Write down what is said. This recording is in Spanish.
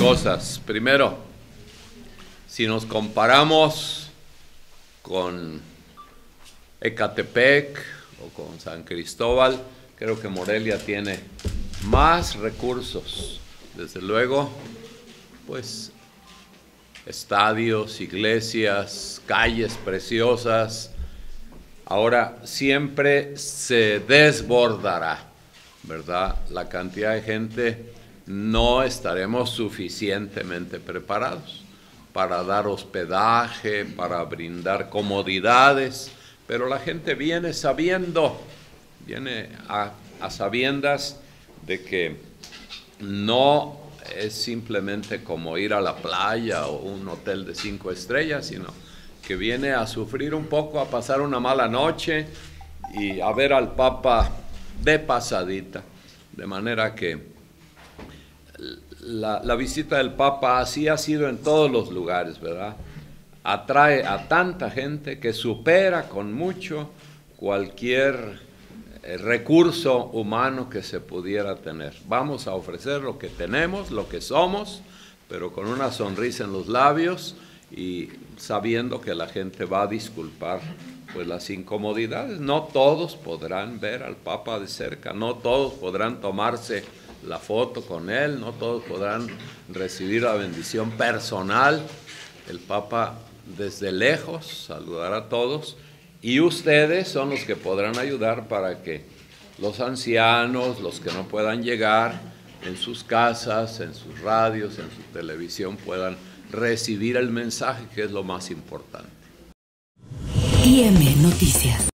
cosas. Primero, si nos comparamos con Ecatepec o con San Cristóbal, creo que Morelia tiene más recursos. Desde luego, pues estadios, iglesias, calles preciosas. Ahora siempre se desbordará, ¿verdad? La cantidad de gente, no estaremos suficientemente preparados para dar hospedaje, para brindar comodidades, pero la gente viene sabiendo, viene a sabiendas de que no es simplemente como ir a la playa o un hotel de 5 estrellas, sino que viene a sufrir un poco, a pasar una mala noche y a ver al Papa de pasadita. De manera que la visita del Papa así ha sido en todos los lugares, ¿verdad? Atrae a tanta gente que supera con mucho cualquier recurso humano que se pudiera tener. Vamos a ofrecer lo que tenemos, lo que somos, pero con una sonrisa en los labios y sabiendo que la gente va a disculpar pues las incomodidades. No todos podrán ver al Papa de cerca, no todos podrán tomarse la foto con él, no todos podrán recibir la bendición personal. El Papa desde lejos saludará a todos y ustedes son los que podrán ayudar para que los ancianos, los que no puedan llegar, en sus casas, en sus radios, en su televisión, puedan recibir el mensaje, que es lo más importante. IM Noticias.